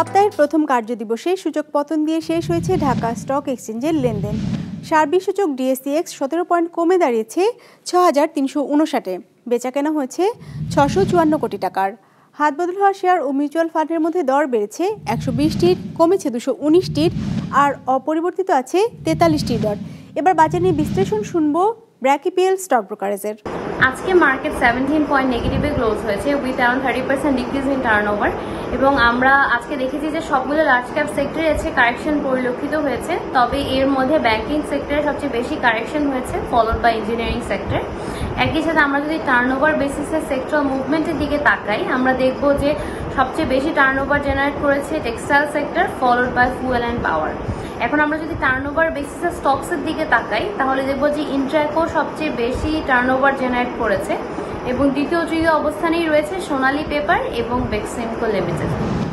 সপ্তাহের প্রথম কার্যদিবসে সূচক পতন দিয়ে শেষ হয়েছে ঢাকা স্টক এক্সচেঞ্জের লেনদেন। সার্বিক সূচক ডিএসইএক্স 17 পয়েন্ট কমে দাঁড়িয়েছে ৬,৩৫৯-এ। বেচাকেনা হয়েছে ৬৫৪ কোটি টাকার। হাতবদল হওয়া শেয়ার ও মিউচুয়াল ফান্ডের মধ্যে দর বেড়েছে ১২০টির, কমেছে ২১৯টির, আর অপরিবর্তিত আছে ৪৩টির দর। এবার বাজার নিয়ে বিশ্লেষণ শুনবো ব্র্যাক-ইপিএল স্টক ব্রোকারেজের। আজকে মার্কেট 17 পয়েন্ট নেগেটিভে ক্লোজ হয়েছে with around 30% decrease in turnover. এবং আমরা আজকে দেখেছি যে সবগুলো লার্জ ক্যাপ সেক্টরে আছে কারেকশন পরিলক্ষিত হয়েছে, তবে এর মধ্যে ব্যাংকিং সেক্টরে সবচেয়ে বেশি কারেকশন হয়েছে, ফলোড বাই ইঞ্জিনিয়ারিং সেক্টর। একই সাথে আমরা যদি টার্নওভার বেসিসে সেক্টর মুভমেন্টের দিকে তাকাই, আমরা দেখব যে সবচেয়ে বেশি টার্নওভার জেনারেট করেছে textile sector, followed by fuel and power. এখন আমরা যদি টার্নওভার বেসিসে স্টকসের দিকে তাকাই, তাহলে দেখব যে ইন্ট্রাকো সবচেয়ে বেশি টার্নওভার জেনারেট করেছে এবং দ্বিতীয় তৃতীয় অবস্থানেই রয়েছে সোনালী পেপার এবং বেক্সিমকো লিমিটেড।